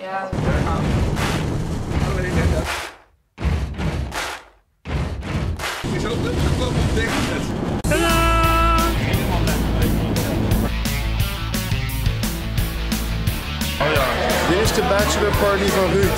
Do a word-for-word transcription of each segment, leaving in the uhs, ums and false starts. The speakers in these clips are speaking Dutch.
Ja, dat is wel. Alleen net dat. Je zou het ook wel ontdekken. Tadaa! Oh ja. Dit is de bachelor party van Ruud.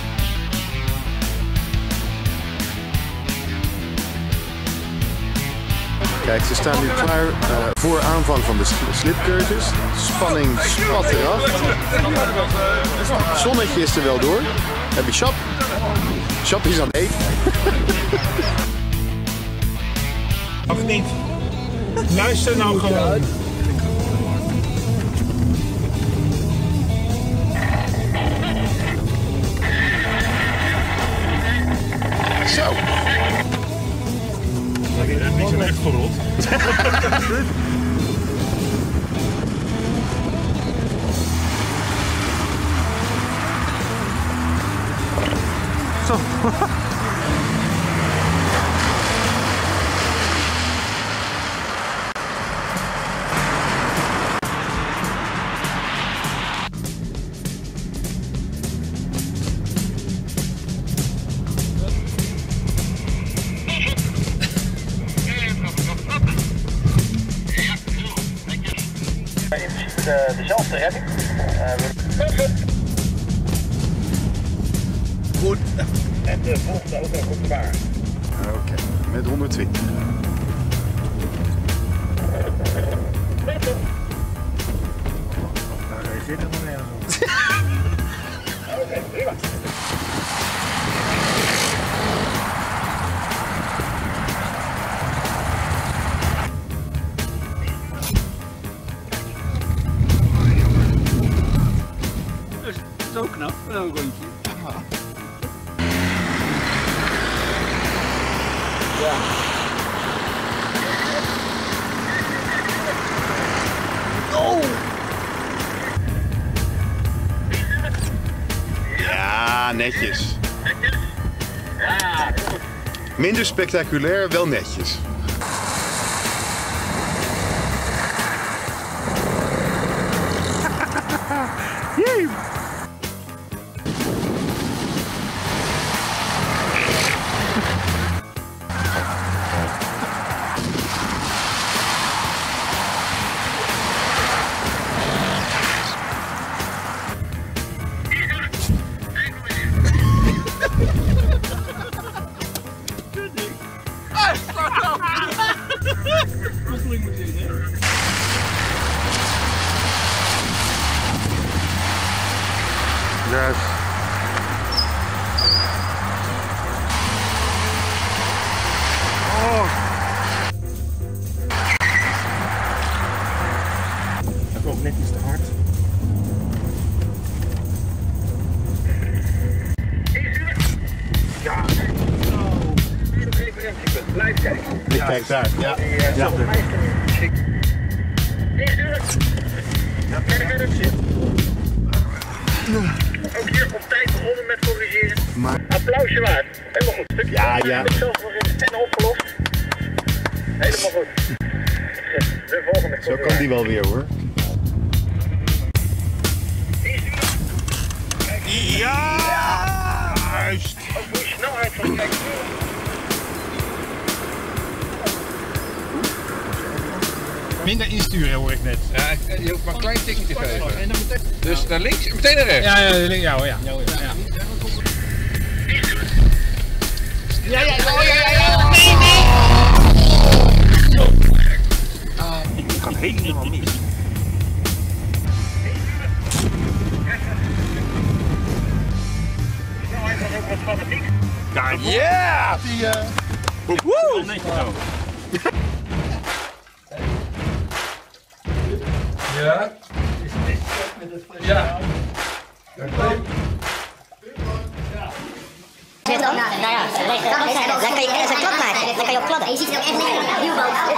Kijk, ze staan nu klaar uh, voor aanvang van de slipcursus. Spanning spat eraf. Het zonnetje is er wel door. Heb je Chap? Chap is aan het eten. Of niet? Luister nou gewoon. Zo. Niks aan echt verrot. Zo. In principe de, dezelfde redding. Uh, Goed. en de volgende ook nog op de baan. Oké, okay, met honderdtwintig. Nou, hij zit er nog nergens op. Oké, prima. Zo knap, een rondje. Ja. Oh! Ja, netjes. Ja, Minder spectaculair, wel netjes. Jee! Yes. Oh. Dat komt net iets te hard. ja. Nog even referentiepunt. Blijf kijken. Ik kijk daar. Ja. Die, uh, Ja. volgens mij is er een schik. Ja, verder verder zit. Ook hier op tijd begonnen met corrigeren. Maar... Applausje waard. Helemaal goed. Stukje Ja, ja. Ik zelf nog in en opgelost. Helemaal goed. De volgende. Zo kan die wel weer hoor. Ja! Juist! Ook hoe je snelheid van kijken. Minder insturen hoor ik net. Ja, je hoeft maar een klein tikje te geven. Dus naar links en meteen naar rechts. Ja, ja, ja, ja, ja. ja, ja. Ja, ja, ja, ja, ja. Nee, nee. Ik ga helemaal mis. Snelheid was ook wat fanatiek. Kijk, Ja! die uh... Woe! netjes zo. Ja. Ja. Nou ja, dan kan je een klap maken. Dan kan je op klappen. Je ziet het ook echt niet.